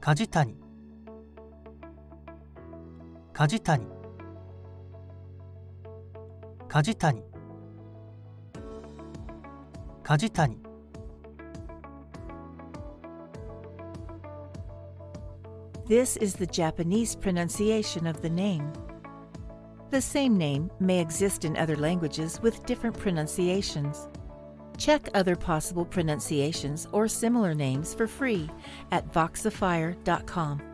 梶谷梶谷梶谷梶谷 This is the Japanese pronunciation of the name. The same name may exist in other languages with different pronunciations. Check other possible pronunciations or similar names for free at voxifier.com.